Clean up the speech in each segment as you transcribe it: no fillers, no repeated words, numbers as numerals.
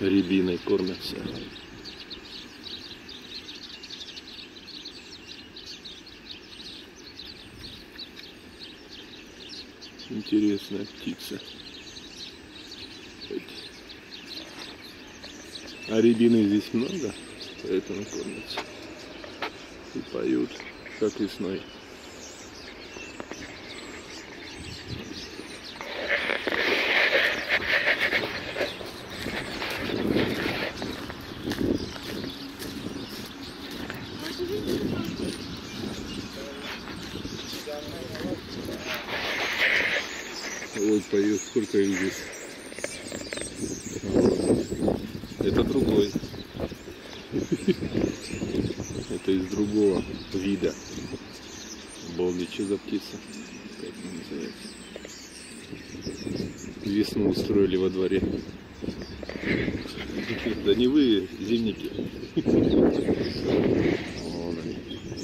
Рябиной кормятся. Интересная птица. А рябины здесь много, поэтому кормятся. И поют, как весной. Вот поет, сколько их здесь. Это другой. Это из другого вида. Обалдеть, что за птица? Как она называется? Весну устроили во дворе. Да не вы, зимники. Вон они.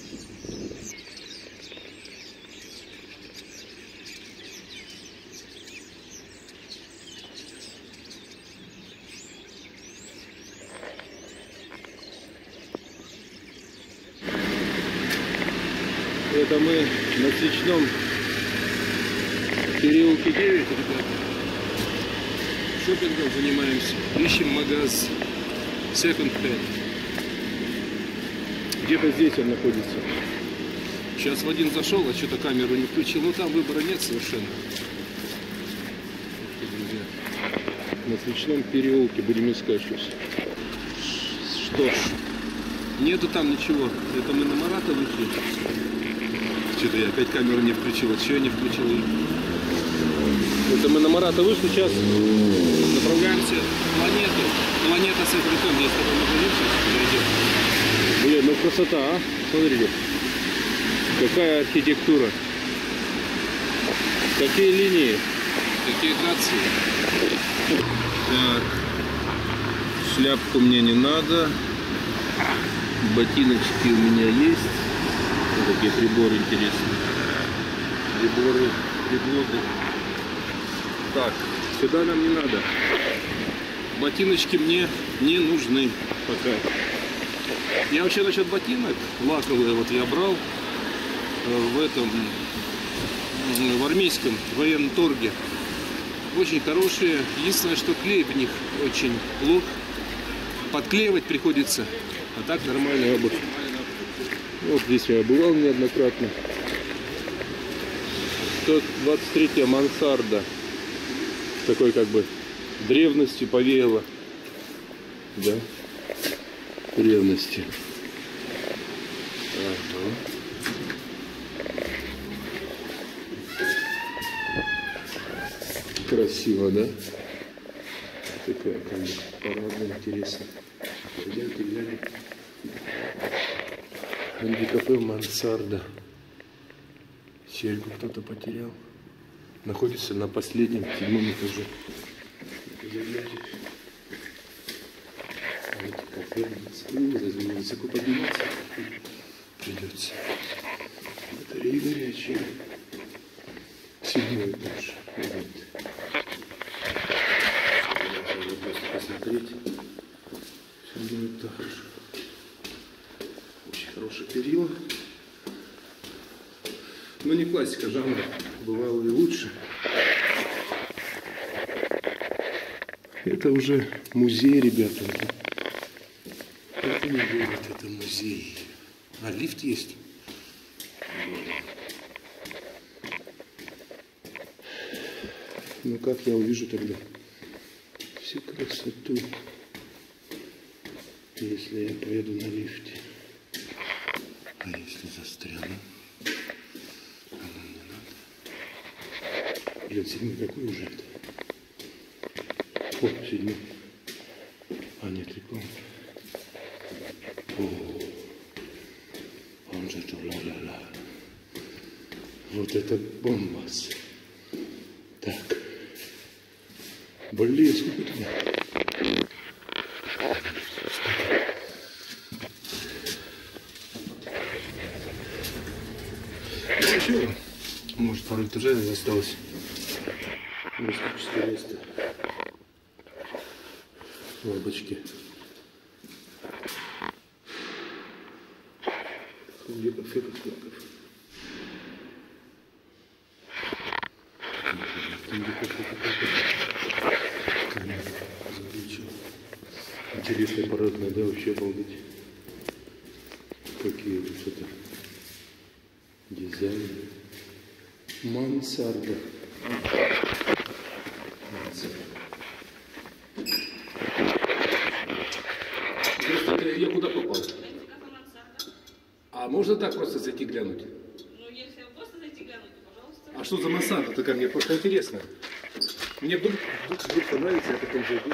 Это мы на Свечном переулке 9, ребята. Шопингом занимаемся. Ищем магаз Second Hand. Где-то здесь он находится. Сейчас в один зашел, а что-то камеру не включил. Ну там выбора нет совершенно. На Свечном переулке будем искать что-то. Что ж, нету там ничего. Это мы на Марата вышли. Что-то я опять камеру не включил. Что я не включил? Это мы на Марата вышли, сейчас направляемся в Планету. Планета с Эфритом, есть такой магазин, сейчас подойдем. Блин, ну красота, а? Смотрите. Какая архитектура. Какие линии. Какие грации. Так. Шляпку мне не надо. Ботиночки у меня есть. Вот такие приборы интересные. Приборы. Так, сюда нам не надо. Ботиночки мне не нужны пока. Я вообще насчет ботинок лаковые вот я брал в этом, в армейском военном торге. Очень хорошие. Единственное, что клей в них очень плох. Подклеивать приходится. А так нормальная обувь. Вот здесь я бывал неоднократно. 123-я мансарда. Такой как бы древностью повеяло. Да? Древности. Ага. Красиво, да? Такая как бы парадная, интересная. Пойдемте глянем. Handicapé мансарда. Серьгу кто-то потерял. Находится на последнем, 7-м этаже. Высоко подниматься придется. Батареи горячие. 7-й этаж. Надо просто посмотреть. 7-й этаж. Очень хорошее перила. Но не классика жанра. Бывало и лучше. Это уже музей, ребята. Это не город, это музей. А, лифт есть. Ну как я увижу тогда всю красоту, если я поеду на лифте? А если застряну? Блин, 7-й какой уже это? О, 7-й. А, нет, реклама. О, он же это ла-ла-ла. Вот это бомбас. Так. Блин, сколько туда? Ну, еще, может, пару этажей осталось. Место 400. Лампочки. Где-то фотофотов. Интересный аппаратный, да, вообще обалдеть. Какие тут что-то дизайны. Мансарда. Я куда попал? А можно так просто зайти глянуть? Ну, если просто зайти глянуть, то пожалуйста. А что за мансарда такая? Мне просто интересно. Мне вдруг понравится, я потом зайду.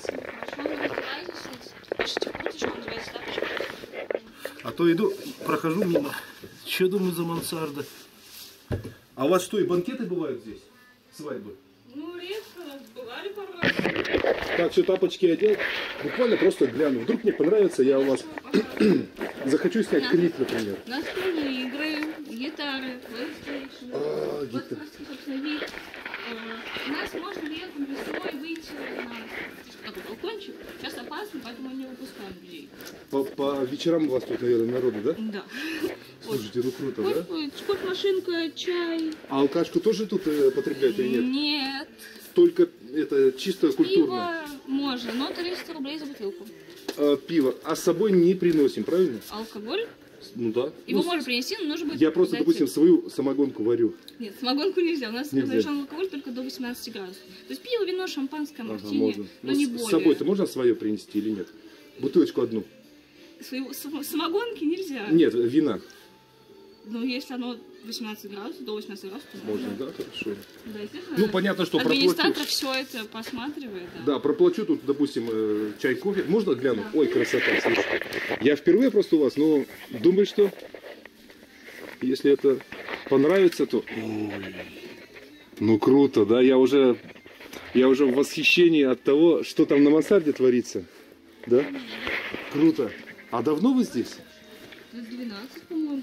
А то иду, прохожу мимо. Че думаю за мансарда? А у вас что, и банкеты бывают здесь? Свадьбы? Ну, редко, бывали пару раз. Так, все, тапочки одел. Буквально просто гляну. Вдруг мне понравится, я у вас захочу снять клип, например. Настольные игры, гитары, PlayStation. Вот, собственно, вид. У нас можно летом весной выйти на такой балкончик. Сейчас опасно, поэтому не выпускаем людей. По вечерам у вас тут, наверное, народу, да? Да. Слушайте, ну круто, да? Кофемашинка, чай. А алкашку тоже тут потребляют или нет? Нет. Только это чисто культурно. Пиво можно, но 300 рублей за бутылку. Пиво. А с собой не приносим, правильно? Алкоголь? Ну да. Его Ну, можно принести, но нужно будет... я просто, дать... допустим, свою самогонку варю. Нет, самогонку нельзя. У нас Нельзя. разрешен алкоголь только до 18 градусов. То есть пиво, вино, шампанское, мартини, можно. но не С более. собой-то можно свое принести или нет? Бутылочку одну? Самогонки нельзя. Нет, вина. Ну, если оно 18 градусов, до 18 градусов, то Можно, да? Хорошо. Да, естественно. Ну, понятно, что администратор проплачу. все это посматривает. Да. Да, проплачу тут, допустим, чай, кофе. Можно глянуть? Ой, красота, слушай. Я впервые просто у вас, но думаю, что если это понравится, то... Ой. Ну, круто, да? Я уже в восхищении от того, что там на мансарде творится. Да? Круто. А давно вы здесь? 12, по-моему.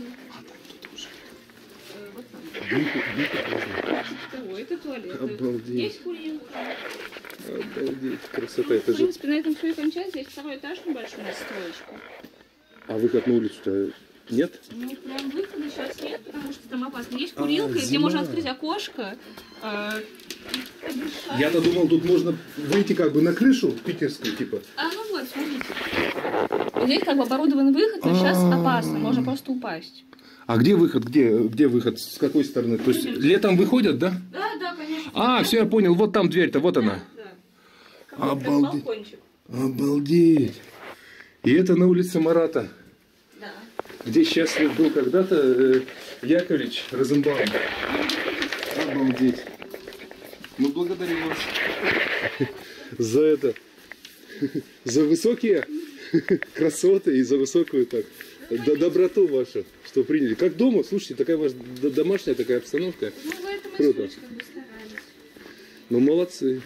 Вот там. Второй, это туалет. Обалдеть. Есть курилка. Обалдеть, красота. В Это же... принципе, на этом все и кончается. Есть второй этаж небольшой, на строечку. А выход на улицу-то нет? Ну, прям выхода сейчас нет, потому что там опасно. Есть курилка, где зима. можно открыть окошко. Я-то думал, тут можно выйти как бы на крышу питерскую, типа. Ну вот, смотрите. Здесь как бы оборудован выход, но сейчас опасно, можно просто упасть. А где выход? Где выход? С какой стороны? То есть летом выходят, да? Да, конечно. А, все, я понял. Вот там дверь-то, вот она. Да. Обалдеть. Балкончик. Обалдеть. И это на улице Марата, Да. где счастлив был когда-то Яковлевич Розенбаум. Обалдеть. Мы благодарим вас за это, за высокие красоты и за высокую так доброту вашу, что приняли. Как дома, слушайте, такая ваша домашняя такая обстановка. Ну, в этом и Круто. суть, как бы старались. Ну, молодцы.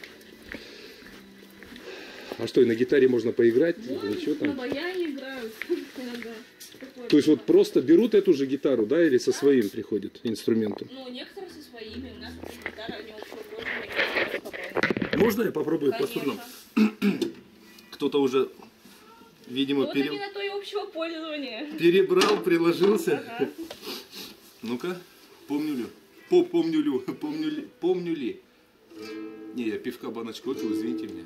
А что, и на гитаре можно поиграть? Ничего На там? баяне играют иногда. То есть вот просто берут эту же гитару, да, или со своим приходит инструментом? Ну, некоторые со своими. У нас гитара, они общего Можно я попробую по струнам? Кто-то уже, видимо, Вот именно то и общего пользования. перебрал, приложился. Ага. Ну-ка, помню ли? Не, я пивка баночку выпил, извините меня.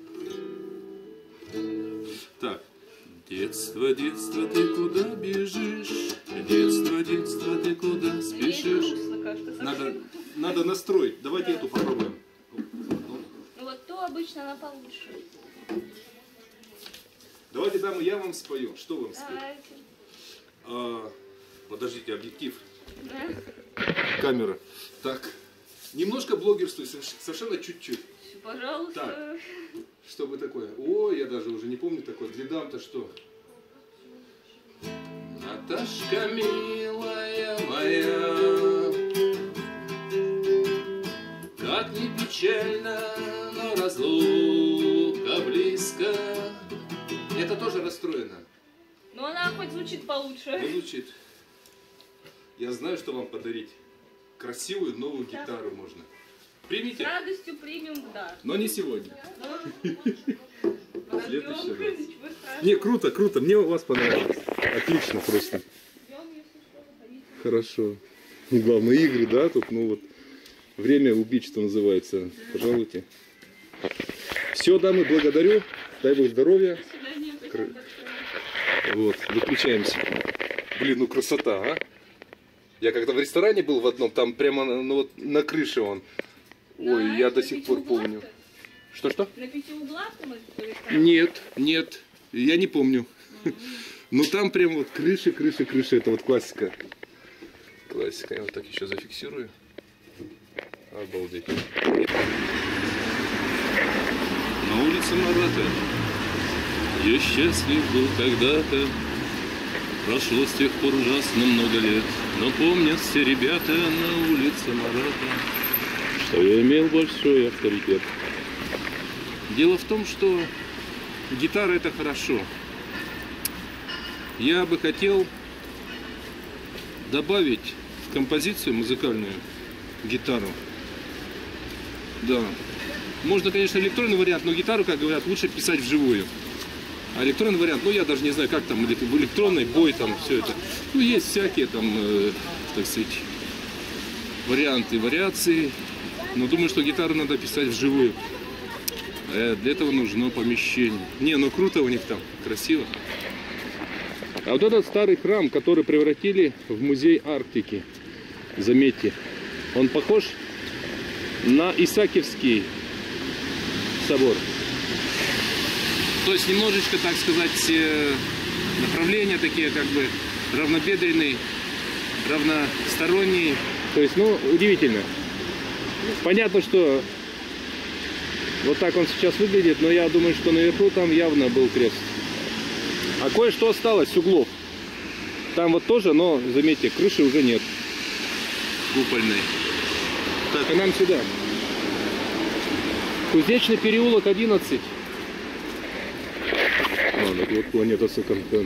Так. Детство, детство, ты куда бежишь? Детство, детство, ты куда спешишь? Надо настроить. Давайте эту попробуем. Ну вот то обычно она получше. Давайте, дамы, я вам спою. Что вам спеть? Давайте. Подождите, объектив. Да. Камера. Так. Немножко блогерствую, совершенно чуть-чуть. Пожалуйста. Так. Что бы такое? Ой, я даже уже не помню такое. Для дам-то что? Наташка, милая моя, как ни печально, но разлука близко. Это тоже расстроено. Но она хоть звучит получше. Ну, звучит. Я знаю, что вам подарить. Красивую новую гитару можно. С Примите, радостью примем в дар. но не сегодня. В Следующий раз. Не, круто, круто. Мне у вас понравилось. Отлично просто. Хорошо. Главное, игры, да, тут, ну вот. Время убить, что называется. Пожалуйте. Все, дамы, благодарю. Дай Бог здоровья. Вот, выключаемся. Блин, ну красота, а? Я когда в ресторане был в одном, там прямо ну, вот, на крыше он. Ой, я до сих пор помню. Что-что? На 5 углах там это? Нет, нет, я не помню. Но там прям вот крыши. Это вот классика. Классика. Я вот так еще зафиксирую. Обалдеть. На улице Марата я счастлив был когда-то. Прошло с тех пор ужасно много лет, но помнят все ребята на улице Марата, что я имел большой авторитет. Дело в том, что гитара — это хорошо. Я бы хотел добавить в композицию музыкальную гитару. Да. Можно, конечно, электронный вариант, но гитару, как говорят, лучше писать вживую. А электронный вариант, ну я даже не знаю, как там, в электронной бой там все это. Ну есть всякие там, так сказать, варианты, вариации. Но думаю, что гитару надо писать вживую. Для этого нужно помещение. Не, ну круто у них там, красиво. А вот этот старый храм, который превратили в музей Арктики, заметьте, он похож на Исаакиевский собор. То есть немножечко, так сказать, направления такие как бы равнобедренные, равносторонние. То есть, ну, удивительно. Понятно, что вот так он сейчас выглядит, но я думаю, что наверху там явно был крест. А кое-что осталось с углов. Там вот тоже, но, заметьте, крыши уже нет. Купольной. Так, а нам сюда. Кузнечный переулок 11. Вот планета секонд-хенд.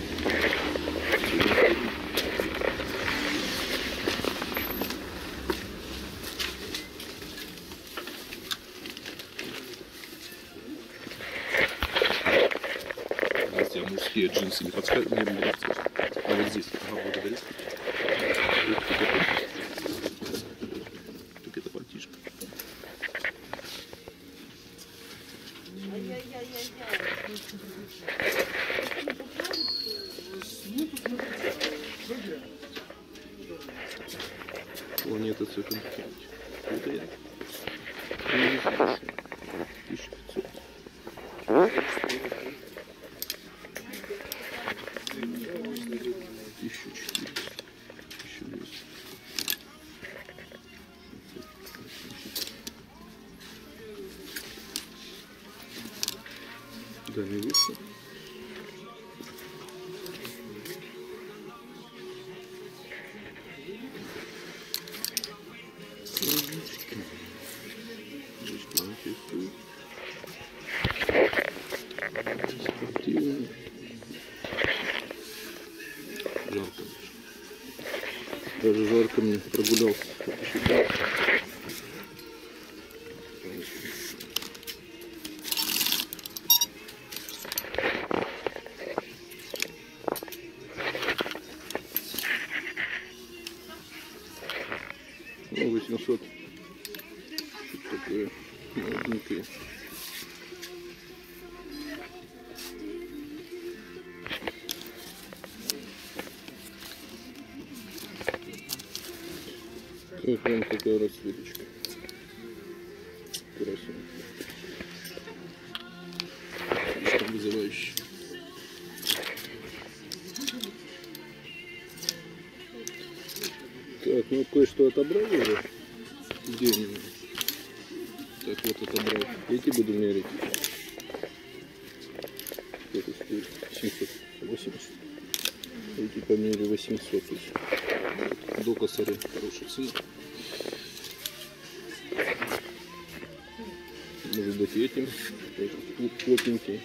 Здравствуйте, а мужские джинсы не подскажут? А вот здесь. Ага, благодарю. Только это пальтишко. Планета секонд-хенд. Это я. 1500. 1400. 1200. Да, не выше. Жарко. Даже жарко мне, прогулялся. Ну, 800. Что-то такое маленькое. Вот прям такая расцветочка. Красиво. Что вызывающее. Так, ну кое-что отобрал уже. Где они? Так, вот отобрал. Эти буду мерить. Это стоит 780. Эти померили 800. До косаря хорошая цена. Может быть этим. Этот плотненький.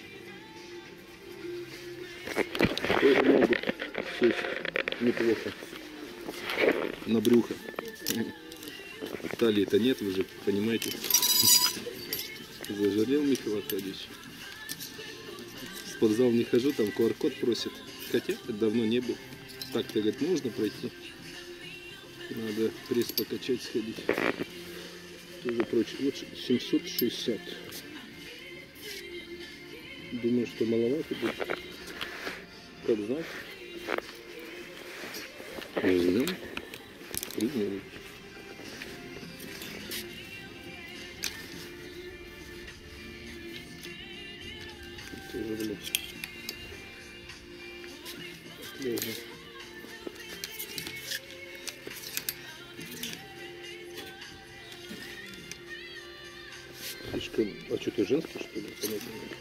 Тоже могут сесть неплохо. На брюхо. Талии-то нет, вы же понимаете. Зажалел Михаил Аркадьевич. спортзал не хожу, там QR-код просит. Хотя давно не был. Так-то, говорит, можно пройти. Надо пресс покачать, сходить. Тоже прочее. Вот 760. Думаю, что маловато будет. Как знать? Возьмем. Примерим. Тоже, блядь. Можно. Слишком... А что, ты женский, что ли? Понятно.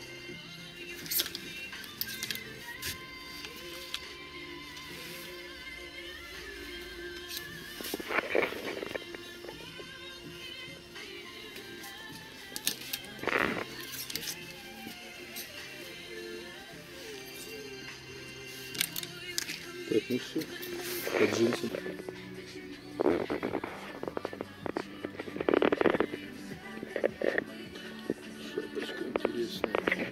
Так, ну все, под джинсом. Шапочка интересная.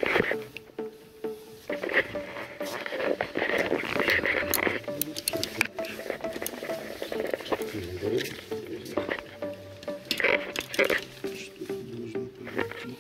Что должно подойти?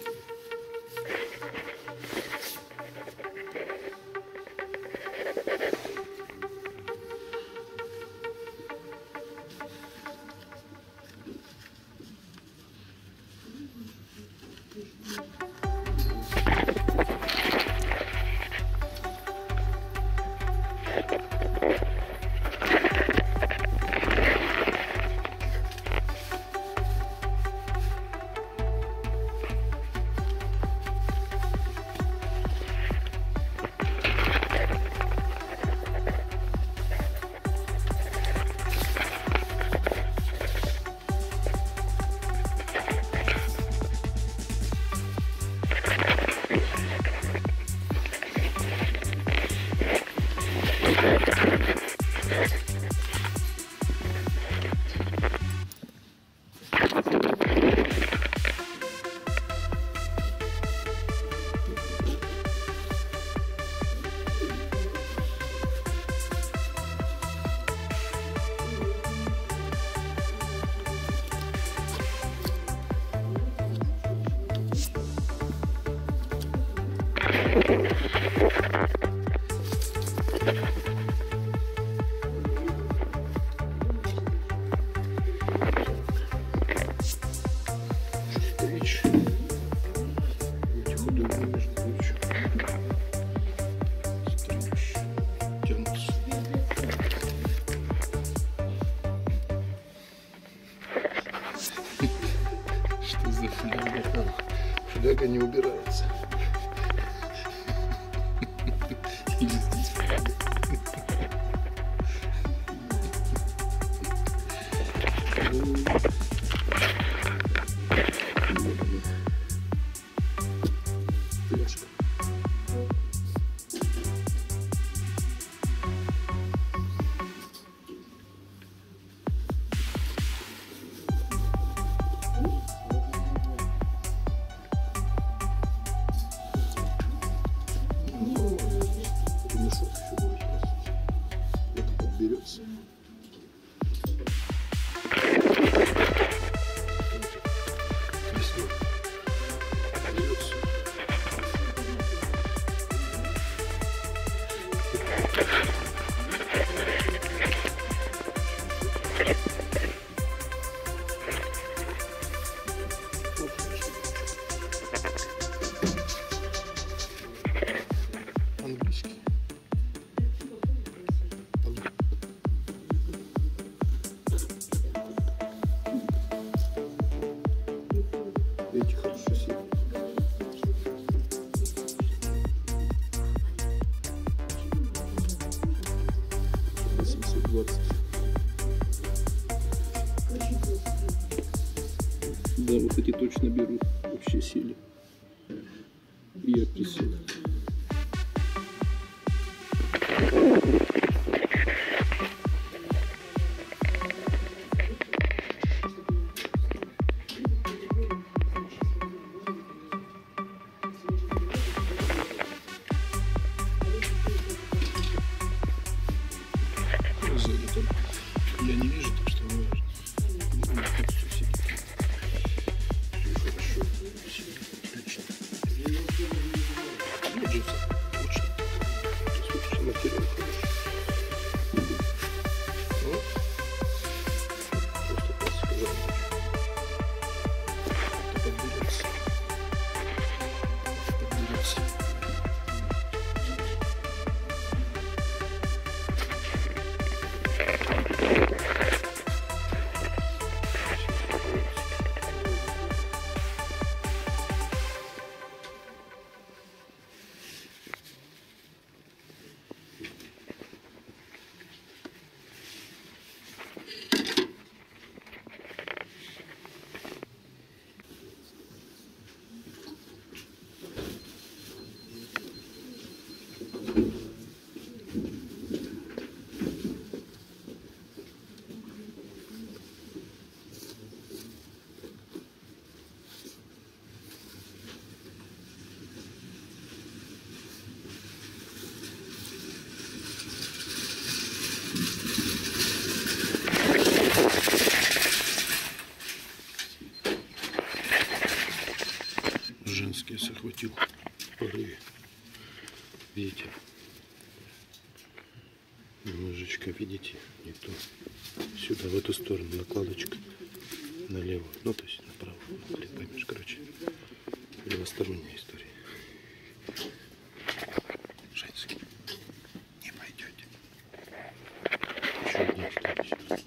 Стричь. Этих удобно, между прочим. Стричь. Тянуться. Что за фляга там? Фляга не убирается. Или здесь фляга. Пляшка. Ремешок еще будет. Это подберется. Английский. Эти хорошо сидят. Да, вот эти точно берут вообще силе. И я присел. женские захватил в порыве. Видите? Немножечко, видите, не то. Сюда, в эту сторону, накладочка. Налево. Ну, то есть направо. Хрен поймешь, короче. Левосторонняя история. Женский. Не пойдете. Еще одна осталась.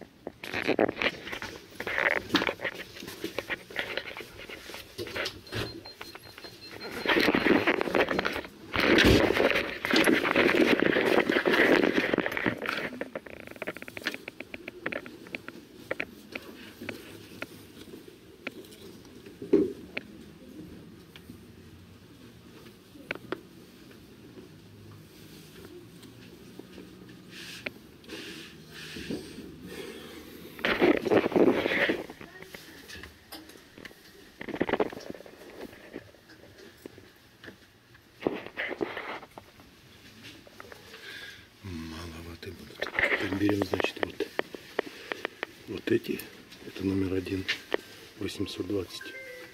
Маловаты будут. Так, берем, значит, вот эти. Это номер 1, 820.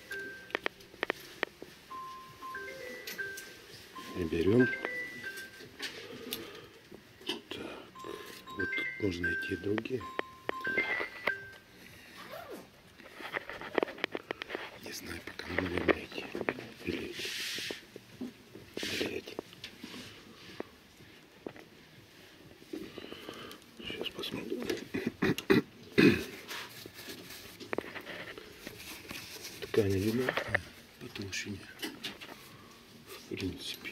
И берем. Так, вот тут можно идти другие. Не знаю, пока мы будем найти. Или эти. Сейчас посмотрим. Ткань видно по толщине. В принципе.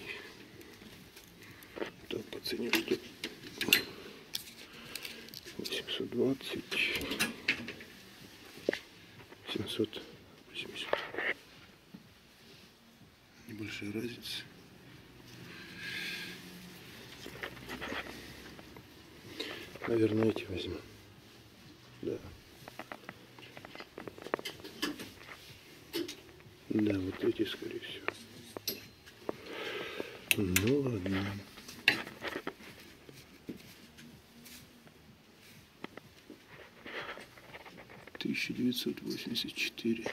Так, по цене что? 820. 780. Небольшая разница. Наверное, эти возьму. Да. Да, вот эти, скорее всего. Ну ладно. $1984.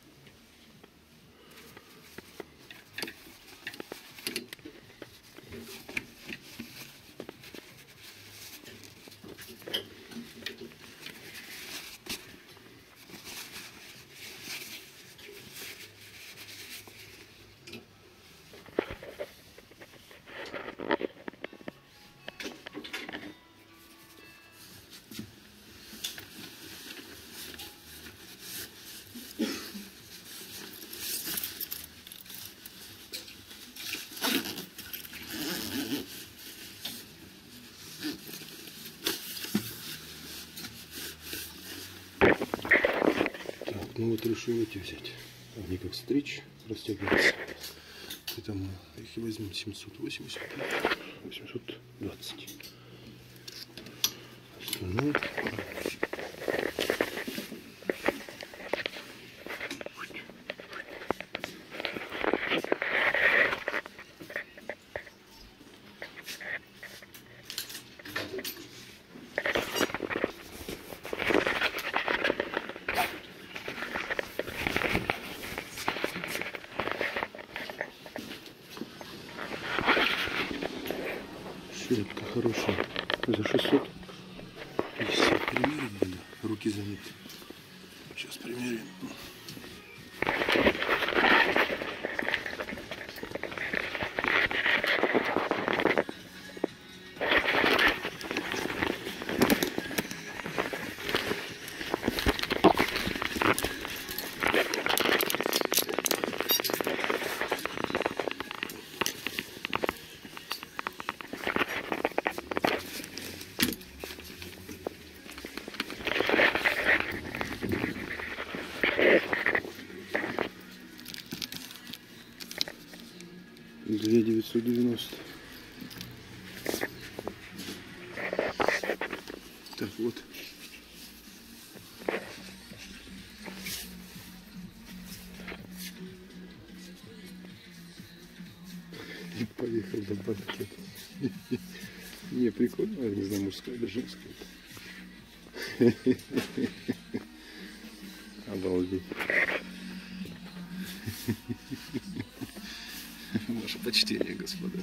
Ну вот решил эти взять. Они как стричь растягиваются. Поэтому их и возьмем 780, 820. Остальное. Шляпка хорошая. За 600. Если примерить надо. Руки заняты. Сейчас примерим. $2,990. Так вот. И поехал до банки. Не, прикольно, я не знаю, мужская или женская. Обалдеть. Ваше почтение, господа.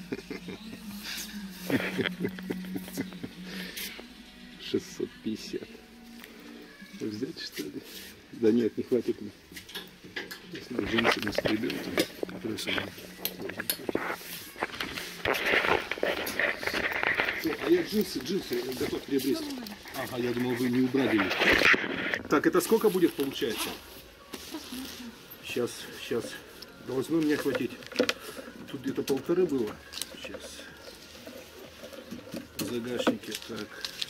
650. Взять, что ли? Да нет, не хватит мне. Если джинсы нас придет, то компрессор должен хватить. О, а я джинсы готов приобрести. Ага, я думал, вы не убрали их. Так, это сколько будет, получается? Сейчас. Должно мне хватить. Тут где-то 1,5 было. Сейчас. В загашнике, так.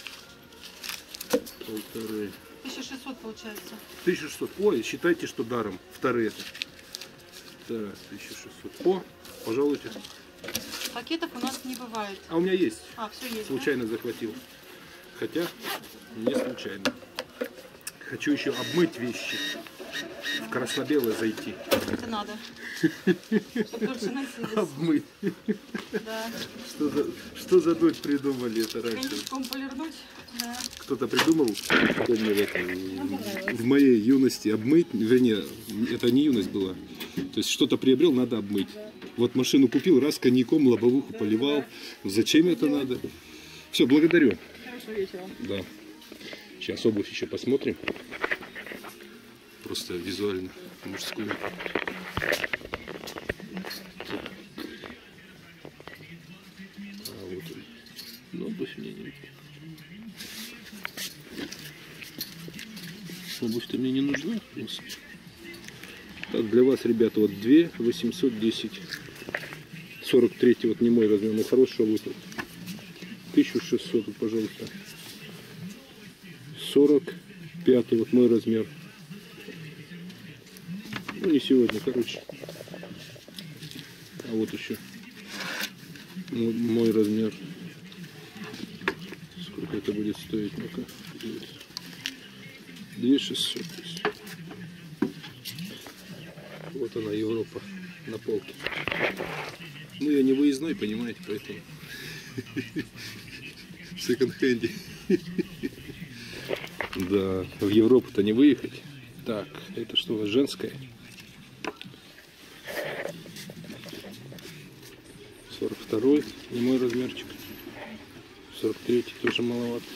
1,5. 1600 получается. 1600. Ой, считайте, что даром. Вторые. Так, 1600. О, пожалуйте. Пакетов у нас не бывает. А у меня есть. А, все есть. Случайно захватил. Хотя, не случайно. Хочу еще обмыть вещи. В красно-белое зайти. Это надо. Чтобы больше носилось. Обмыть. Да. Что за дочь придумали это раньше? Коньячком полирнуть. Да. Кто-то придумал? В моей юности обмыть, вернее, это не юность была. То есть что-то приобрел, надо обмыть. Вот машину купил, раз коньяком лобовуху поливал. Зачем это надо? Все, благодарю. Хорошего вечера. Да. Сейчас обувь еще посмотрим. Просто визуально мужскую. А вот он. Ну, обувь мне не. Обувь-то мне не нужна, в принципе. Так, для вас, ребята, вот 2 810. 43 вот не мой размер, но хорошая обувь. 1600, вот, пожалуйста. 45 вот мой размер. Ну, не сегодня, короче. А вот еще мой размер. Сколько это будет стоить? Ну-ка. 2600. Вот она, Европа, на полке. Ну, я не выездной, понимаете, поэтому в секонд-хенде. Да, в Европу-то не выехать. Так, это что у вас, женское? 42-й, не мой размерчик. 43-й, тоже маловато.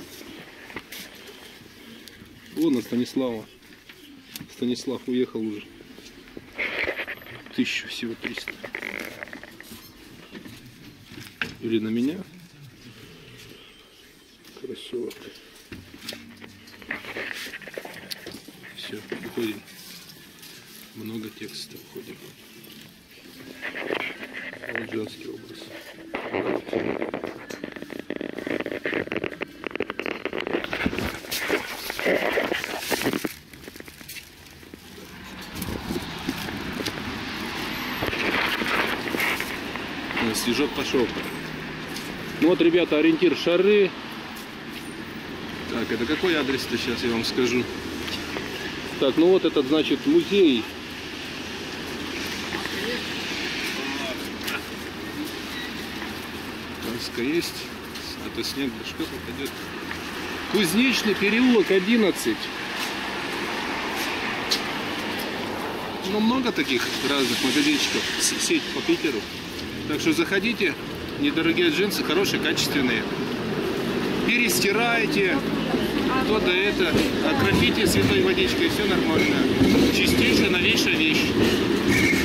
Вон на Станислава. Станислав уехал уже. 1000 всего 300. Или на меня. Кроссовок. Все, уходим. Много текста уходим. Вот женский образ. Снежок пошел. Ну вот, ребята, ориентир Шары. Так, это какой адрес-то сейчас я вам скажу. Так, ну вот этот, значит, музей. Маска есть. Это снег, да что попадет. Кузнечный переулок 11. Ну, много таких разных магазинчиков. Сеть по Питеру. Так что заходите, недорогие джинсы, хорошие, качественные. Перестирайте, то-то это, окропите святой водичкой, все нормально. Чистейшая, новейшая вещь.